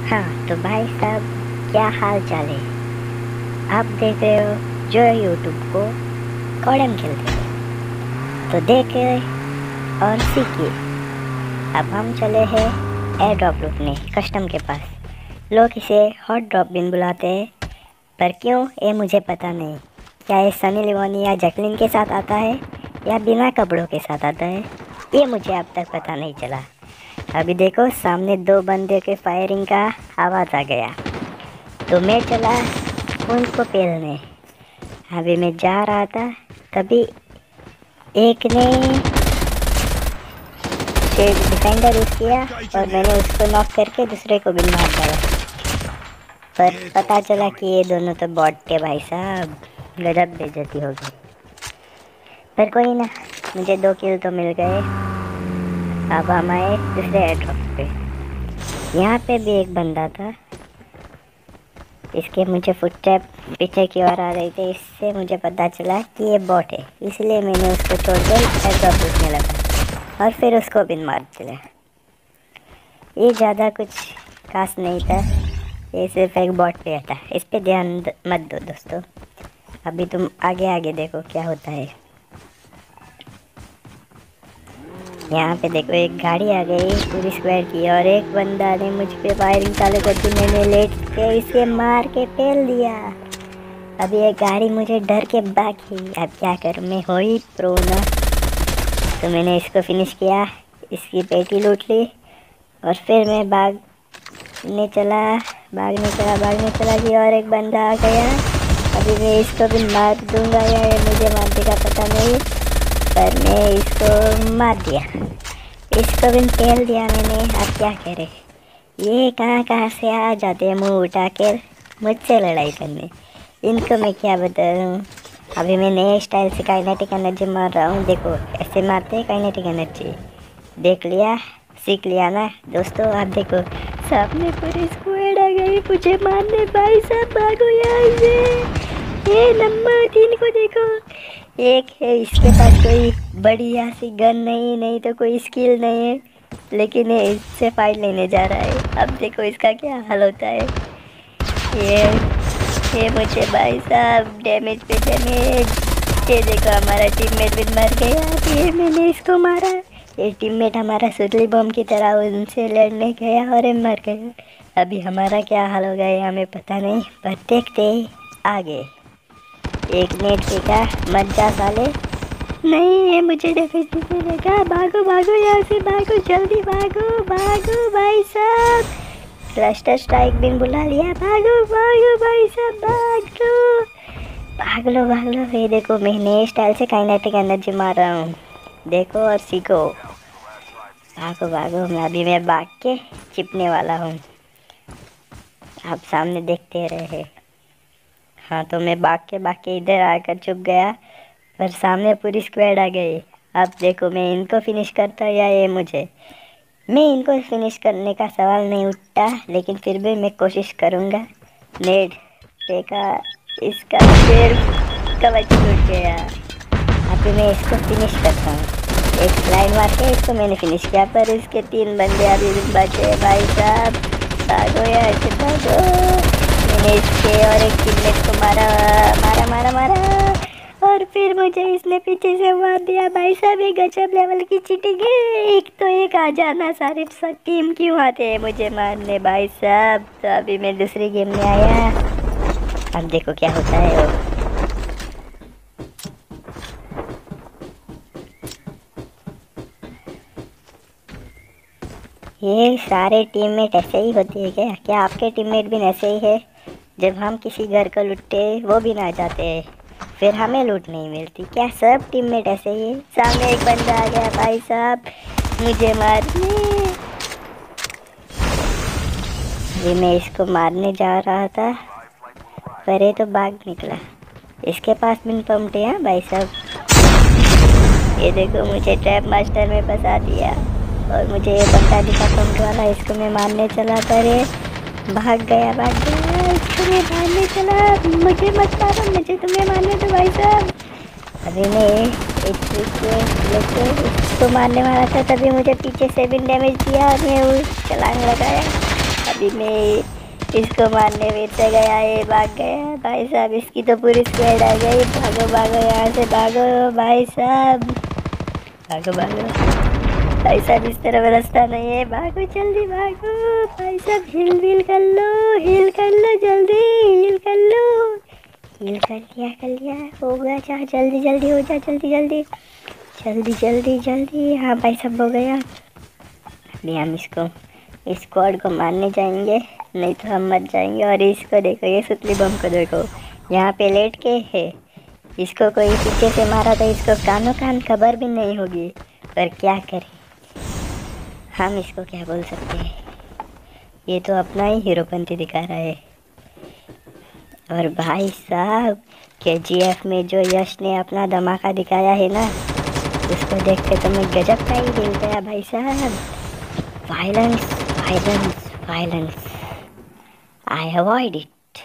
हाँ तो भाई साहब, क्या हाल चाल है। आप देख रहे हो जो यूट्यूब को कॉडम खेलते हैं, तो देखिए और सीखिए। अब हम चले हैं एयर ड्रॉप लूटने कस्टम के पास। लोग इसे हॉट ड्रॉप बिन बुलाते हैं, पर क्यों ये मुझे पता नहीं। क्या ये सनी लियोनी या जैकलिन के साथ आता है या बिना कपड़ों के साथ आता है, ये मुझे अब तक पता नहीं चला। अभी देखो सामने दो बंदे के फायरिंग का आवाज़ आ गया, तो मैं चला उनको पेलने। अभी मैं जा रहा था, तभी एक ने डिफेंडर यूज़ किया और मैंने उसको नॉक करके दूसरे को भी मार डाला। पर पता चला कि ये दोनों तो बॉट थे भाई साहब। गजब बेइज्जती हो गई, पर कोई ना, मुझे 2 किल तो मिल गए। अब हम आए दूसरे एयरड्रॉप पे। यहाँ पे भी एक बंदा था, इसके मुझे फुटस्टेप पीछे की ओर आ रही थी। इससे मुझे पता चला कि ये बॉट है, इसलिए मैंने उसको छोड़कर एयरड्रॉप लूटने लगा और फिर उसको भी मार दिया। ये ज़्यादा कुछ खास नहीं था, ये सिर्फ एक बॉट पे था। इस पे ध्यान मत दो दोस्तों। अभी तुम आगे आगे देखो क्या होता है। यहाँ पे देखो एक गाड़ी आ गई पूरी स्क्वायर की, और एक बंदा ने मुझ पे फायरिंग चालू कर दी। मैंने लेट के इसे मार के पेल दिया। अभी ये गाड़ी मुझे डर के भागी। अब क्या करूँ, मैं हो ही प्रो ना। तो मैंने इसको फिनिश किया, इसकी पेटी लूट ली और फिर मैं भागने चला कि और एक बंदा आ गया। अभी मैं इसको भी मार दूंगा या ये मुझे मार देगा पता नहीं, पर मैं इसको मार दिया। इसको भी पेल दिया मैंने। अब क्या करे, ये कहाँ से आ जाते हैं मुंह उठा कर मुझसे लड़ाई करने। इनको मैं क्या बताऊँ। अभी मैं नए स्टाइल से काइनेटिक एनर्जी मार रहा हूँ। देखो ऐसे मारते हैं काइनेटिक एनर्जी। देख लिया, सीख लिया ना दोस्तों। आप देखो सामने पूरी स्क्वाड आ गई मुझे मारने। भाई साहब भागो यहाँ से। ये नंबर 3 को देखो, एक है इसके पास कोई बढ़िया सी गन नहीं तो कोई स्किल नहीं है, लेकिन ये इससे फाइट लेने जा रहा है। अब देखो इसका क्या हाल होता है। ये मुझे भाई साहब डैमेज पे डैमेज। ये देखो हमारा टीममेट भी मर गया। ये मैंने इसको मारा। ये टीममेट हमारा सुतली बम की तरह उनसे लड़ने गया और ये मर गया। अभी हमारा क्या हाल होगा ये हमें पता नहीं, पर देखते आगे। एक नेट फेंका, मत जा साले। नहीं, ये मुझे डैमेज देने लगा। भागो भागो यहाँ से, भागो जल्दी भागो भागो भाई साहब। क्लस्टर स्ट्राइक बिन बुला लिया। भागो भागो भाई साहब भागो। भाग लो। ये देखो मैं नए स्टाइल से काइनेटिक एनर्जी मार रहा हूँ, देखो और सीखो। भागो मैं भाग के चिपने वाला हूँ। आप सामने देखते रहे। हाँ तो मैं भाग के इधर आकर छुप गया, पर सामने पूरी स्क्वाड आ गई। अब देखो मैं इनको फिनिश करता या ये मुझे। मैं इनको फिनिश करने का सवाल नहीं उठता, लेकिन फिर भी मैं कोशिश करूँगा। नेट फेंका, इसका फिर कवच टूट गया। अभी मैं इसको फिनिश करता हूँ। एक स्लाइड मार के इसको मैंने फिनिश किया, पर इसके 3 बंदे अभी भी बचे। भाई साहब भागो यार से भागो। मैंने इसके और एक टीममेट को मारा और फिर मुझे इसने पीछे से मार दिया। भाई साहब ये गजब लेवल की चीटिंग है। एक तो एक आ जाना, सारे सब टीम क्यों आते हैं मुझे मारने भाई साहब। तो अभी मैं दूसरी गेम में आया, अब देखो क्या होता है। ये सारे टीममेट ऐसे ही होते हैं क्या आपके टीममेट भी ऐसे ही है? जब हम किसी घर को लूटते वो भी ना जाते हैं, फिर हमें लूट नहीं मिलती क्या? सब टीममेट ऐसे ही है। सामने एक बंदा आ गया भाई साहब मुझे मारने। ये मैं इसको मारने जा रहा था, पर ये तो भाग निकला। इसके पास बिन पम्पटे हैं भाई साहब। ये देखो मुझे ट्रैप मास्टर में फंसा दिया, और मुझे ये बंदा दिखा पम्पट वाला, इसको मैं मारने चला, पर ये भाग गया। इसको मैं मारने चला। मुझे मत मारो, मुझे तुम्हें मारने दो भाई साहब। अभी मैं इसको मारने वाला था, तभी मुझे पीछे से भी डैमेज दिया और मैं छलांग लगाया और अभी मैं इसको मारने में से गया, ये भाग गया भाई साहब। इसकी तो पूरी स्क्वाड आ गई। भागो भागो यहाँ से, भागो भाई साहब, भागो भागो भाई साहब। इस तरफ रास्ता नहीं है, भागो जल्दी भागो भाई साहब। हिल हिल कर लो, हिल कर लो जल्दी, हिल कर लो। हिल कर लिया हो गया। जा जल्दी जल्दी हो जा, जल्दी जल्दी जल्दी जल्दी जल्दी। हाँ भाई साहब हो गया। अभी हम इसको, इस स्क्वाड को मारने जाएंगे, नहीं तो हम मर जाएंगे। और इसको देखो, ये सुतली बम को देखो, यहाँ पे लेट के है। इसको कोई पीछे से मारा तो इसको कानों कान खबर भी नहीं होगी। पर क्या करें, हम इसको क्या बोल सकते हैं। ये तो अपना ही हीरोपंती दिखा रहा है। और भाई साहब KGF में जो यश ने अपना धमाका दिखाया है ना, उसको देख के तो मैं गजब का ही हिल गया भाई साहब। Violence violence violence, I avoid it.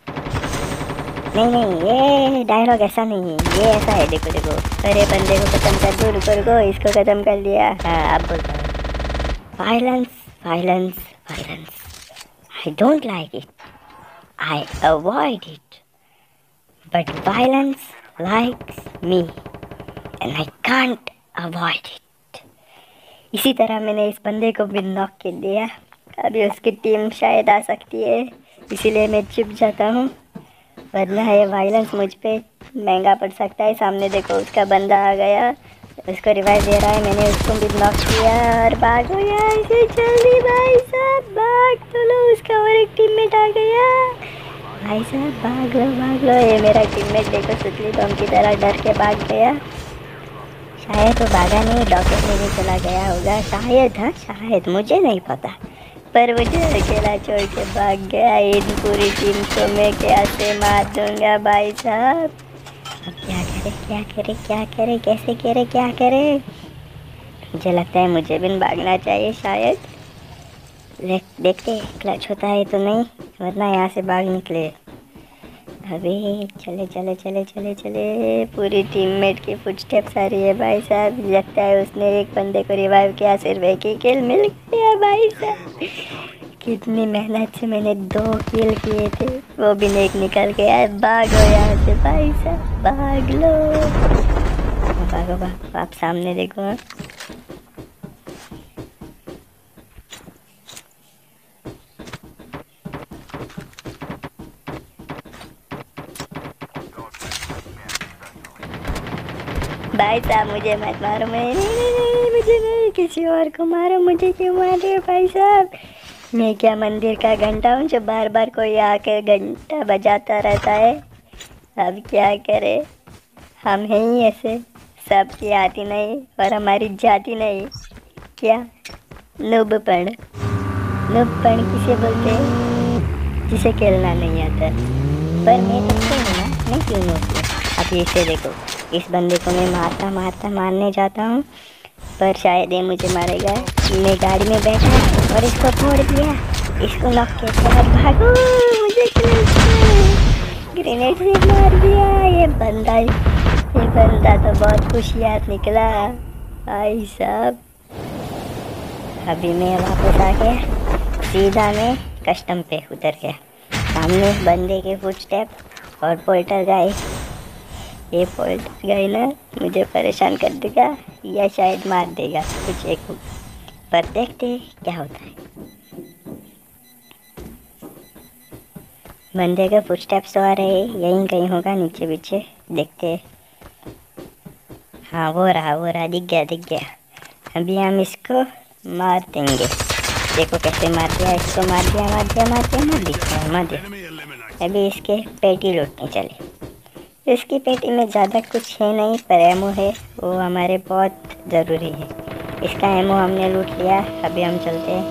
नहीं नहीं, ये डायलॉग ऐसा नहीं है, ये ऐसा है। देखो देखो, अरे बंदे को खत्म कर दो, रुको रुको, इसको खत्म कर लिया। हाँ अब बोलता हूँ, violence violence violence, I don't like it, I avoid it, but violence likes me and I can't avoid it. इसी तरह मैंने इस बंदे को भी नॉक कर दिया। अभी उसकी टीम शायद आ सकती है, इसीलिए मैं चुप जाता हूँ, वरना ये वायलेंस मुझ पे महंगा पड़ सकता है। सामने देखो, उसका बंदा आ गया, उसको रिवाइव दे रहा है। मैंने उसको भी नॉक किया। और भागो यहाँ से जल्दी भाई साहब, भाग चलो, उसका और एक टीममेट आ गया भाई साहब, भाग लो। ये मेरा टीममेट देखो, सुतली बम की तरह डर के भाग गया। शायद वो भागा नहीं, डॉक्टर लेने चला गया होगा शायद। हाँ शायद, मुझे नहीं पता, पर मुझे अकेला छोड़ के भाग गया। इन पूरी टीम को मैं कैसे मार दूंगा भाई साहब। अब क्या करे क्या करे क्या करे, कैसे करे क्या करे। मुझे लगता है मुझे भी भागना चाहिए शायद। देखते क्लच होता है तो नहीं, वरना यहाँ से भाग निकले। अभी चले चले चले चले चले, पूरी टीममेट की फुटस्टेप्स आ रही है भाई साहब। लगता है उसने एक बंदे को रिवाइव किया, सिर्फ एक ही किल मिल गया भाई साहब। कितनी मेहनत से मैंने 2 किल किए थे, वो भी एक निकल गया। भागो यहाँ से भाई साहब, भाग लो, भागो भागो। आप सामने देखो, भाई साहब मुझे मत मारो। नहीं, मुझे नहीं, किसी और को मारो, मुझे क्यों मार रहे हो भाई साहब। मैं क्या मंदिर का घंटा हूँ जो बार बार कोई आके घंटा बजाता रहता है। अब क्या करे, हम हैं ही ऐसे, सबकी आती नहीं और हमारी जाती नहीं। क्या नूबपण किसे बोलते हैं? जिसे खेलना नहीं आता। पर मैं तो हूँ ना, मैं क्यों नूब? अब इसे देखो, इस बंदे को मैं मारने जाता हूँ, पर शायद ये मुझे मारेगा। मैं गाड़ी में बैठा और इसको फोड़ दिया, इसको नॉक किया। और भागो, मुझे ग्रेनेड से मार दिया। ये बंदा तो बहुत होशियार निकला भाई साहब। अभी मैं वापस आ गया, सीधा मैं कस्टम पे उतर गया। सामने बंदे के फुटस्टेप और पोल्टर गाय। ये पोल्टर गाय ना मुझे परेशान कर देगा या शायद मार देगा कुछ एक, पर देखते क्या होता है। बंदे के फुटस्टेप्स तो आ रहे, यहीं कहीं होगा नीचे पीछे, देखते। हाँ वो रहा, दिख गया। अभी हम इसको मार देंगे। देखो कैसे मार दिया, इसको मार दिया। अभी इसके पेटी लूटने चले। इसकी पेटी में ज़्यादा कुछ है नहीं, पर एमो है, वो हमारे बहुत ज़रूरी है। इसका एमो हमने लूट लिया। अभी हम चलते हैं।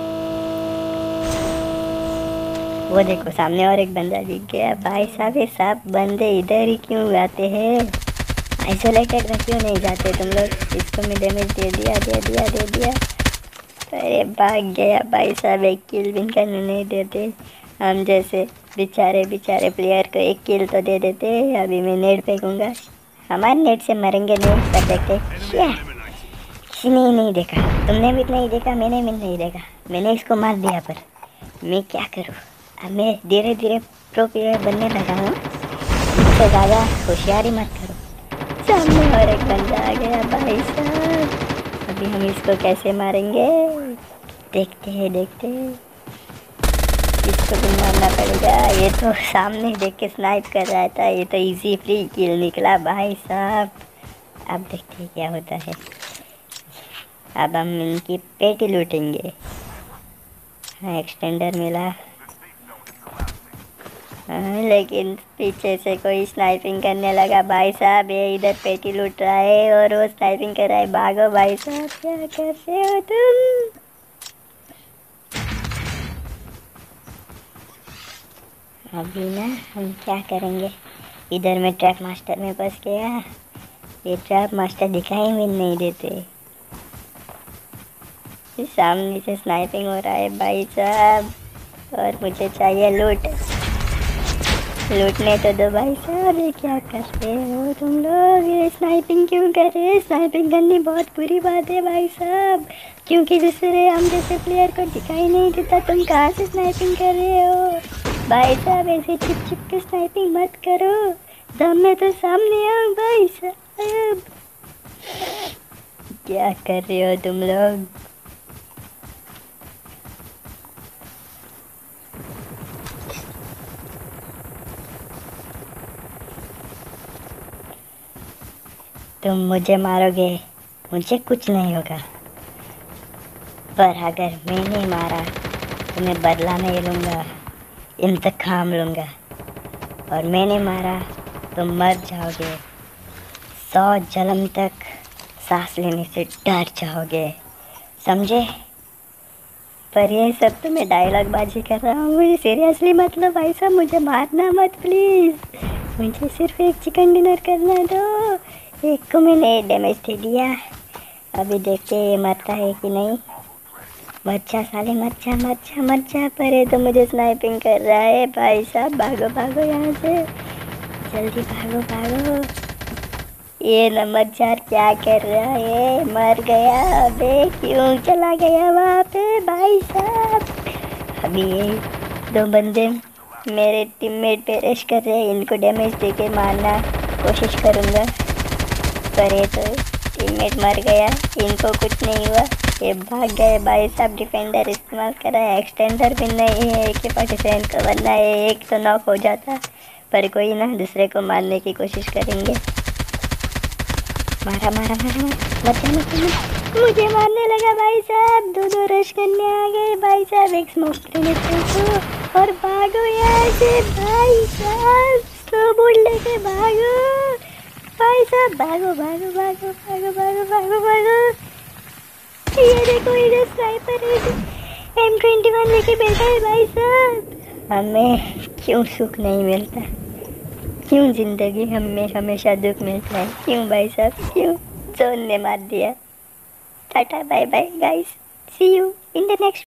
वो देखो सामने और एक बंदा दिख गया। भाई साहब, ये सब बंदे इधर ही क्यों आते हैं? आइसोलेटेड में क्यों नहीं जाते तुम लोग? इसको मैं डैमेज दे दिया। अरे भाग गया भाई साहब, एक किल भी करने नहीं देते। हम जैसे बेचारे प्लेयर को एक किल तो दे देते। अभी मैं नेट फेंकूंगा, हमारे नेट से मरेंगे नहीं, पर देखते क्या। किसी ने नहीं देखा, तुमने भी नहीं देखा, मैंने भी नहीं देखा। मैंने इसको मार दिया, पर मैं क्या करूँ? अब मैं धीरे धीरे प्रो प्लेयर बनने लगा हूँ, मुझसे ज़्यादा होशियारी मत करो। सामने और एक बंदा आ गया भाई साहब, अभी हम इसको कैसे मारेंगे? देखते हैं इसको भी मारना पड़ेगा। ये तो सामने देख के स्नाइप कर रहा था, ये तो इजी फ्री किल निकला भाई साहब। अब देखते हैं क्या होता है। अब हम इनकी पेटी लूटेंगे। हाँ, एक्सटेंडर मिला। हाँ, लेकिन पीछे से कोई स्नाइपिंग करने लगा भाई साहब। ये इधर पेटी लूट रहा है और वो स्नाइपिंग कर रहा है। भागो भाई साहब, क्या कर रहे हो तुम? अभी ना हम क्या करेंगे, इधर में ट्रैप मास्टर में फंस गया। ये ट्रैप मास्टर दिखाई भी नहीं देते। सामने से स्नाइपिंग हो रहा है भाई साहब, और मुझे चाहिए लूट। लूटने तो दो भाई साहब। ये क्या कर रहे हो तुम लोग? ये स्नाइपिंग क्यों कर रहे हैं? स्नाइपिंग करनी बहुत बुरी बात है भाई साहब, क्योंकि दूसरे हम जैसे प्लेयर को दिखाई नहीं देता। तुम कहाँ से स्नाइपिंग कर रहे हो भाई साहब? ऐसे छिप छिप के स्नाइपिंग मत करो, दम में तो सामने आओ भाई साहब। क्या कर रहे हो तुम लोग? तुम मुझे मारोगे, मुझे कुछ नहीं होगा, पर अगर मैंने मारा तो मैं बदला नहीं लूँगा, इंतकाम लूँगा। और मैंने मारा तो मर जाओगे, 100 जन्म तक सांस लेने से डर जाओगे, समझे? पर ये सब तो मैं डायलॉग बाजी कर रहा हूँ, मुझे सीरियसली मतलब भाई साहब, मुझे मारना मत प्लीज़। मुझे सिर्फ एक चिकन डिनर करना दो। एक को मैंने डैमेज दे दिया, अभी देखते ये मरता है कि नहीं। मच्छा साले, मच्छा। पर ये तो मुझे स्नाइपिंग कर रहा है भाई साहब। भागो भागो यहाँ से, जल्दी भागो। ये नमकजार क्या कर रहा है? मर गया। अबे क्यों चला गया वहाँ पे भाई साहब? अभी ये 2 बंदे मेरे टीममेट पे रश कर रहे हैं, इनको डैमेज देके मारना कोशिश करूँगा, पर ये तो टीममेट मर गया, इनको कुछ नहीं हुआ, ये भाग गए भाई साहब। डिफेंडर इस्तेमाल करा है, एक्सटेंडर भी नहीं है AK-47 का, वरना ये एक तो नॉक हो जाता। पर कोई ना, दूसरे को मारने की कोशिश करेंगे। मारा बचाने के लिए मुझे मारने लगा भाई साहब। 2 रश करने आ गए भाई साहब। एक स्मोक ग्रेनेड फेंको और भागो यहाँ से भाई साहब, स्लो बोल लेके भागो भाई साहब। भागो। ये देखो, इधर स्नाइपर है, M21 लेके बैठा है भाई साहब। हमें क्यों सुख नहीं मिलता? क्यों जिंदगी हमें हमेशा दुख मिलता है? क्यों भाई साहब, क्यों? जोन ने मार दिया। Tata bye bye guys, see you in the next